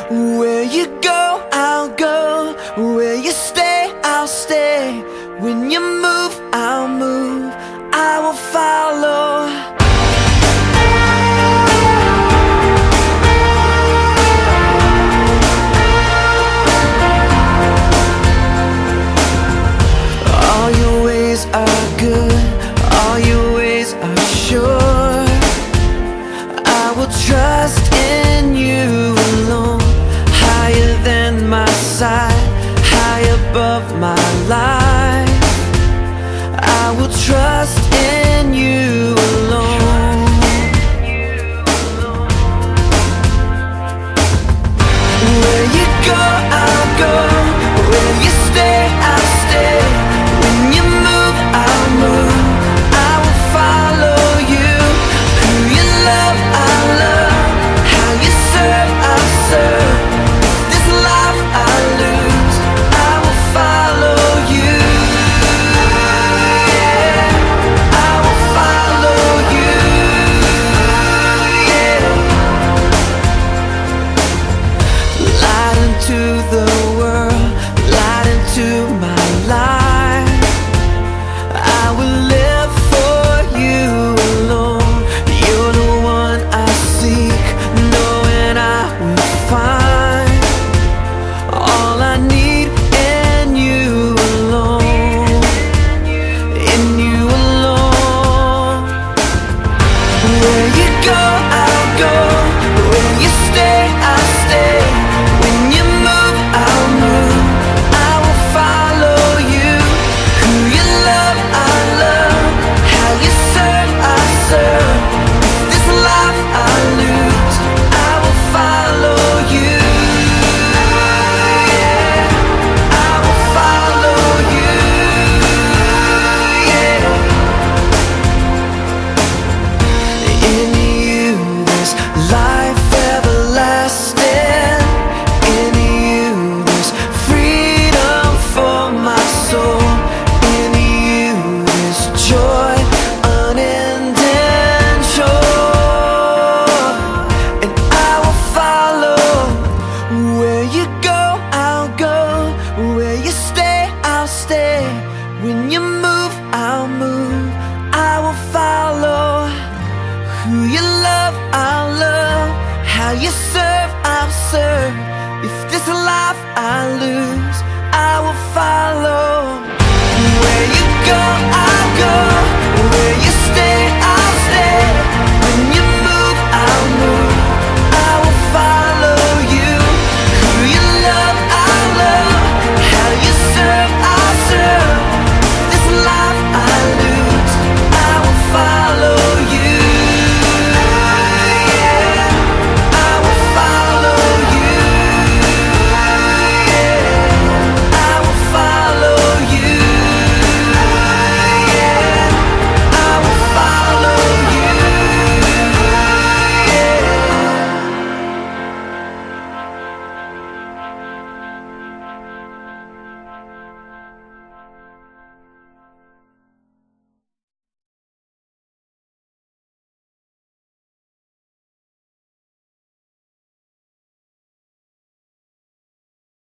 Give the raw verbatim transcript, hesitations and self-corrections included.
Where you go, I'll go. Where you stay, I'll stay. When you move, I'll move. I will follow. All your ways are good, all your ways are sure. I will trust in you alone. Higher than my sight, high above my life. I will trust in you alone. Where you go, I'll go. Where you stay, I'll stay. When you move, I'll move. I will follow you. Who you love, I'll love. How you serve, I'll serve. This life I lose, I will follow you. Yeah, I will follow you. Yeah. Light into the world, light into my life. I will live for you alone. You're the one I seek, knowing I will find all I need in you alone, in you alone. Where you go, I'll go. Where you stay, I'll stay. When you move, I'll move. I will follow you. Who you love, I love. How you serve, I serve. This life I lose, I will follow you. Yeah, I will follow you. Yeah. In you there's life everlasting. In you there's freedom for my soul. In you there's joy unending joy. And I will follow. Where you go, I'll go. Where you stay, I'll stay. When you move, I'll move. I will follow. Who you love, I'll love. How you serve, I'll serve. If this life I lose, I will follow. Where you go, I'll go.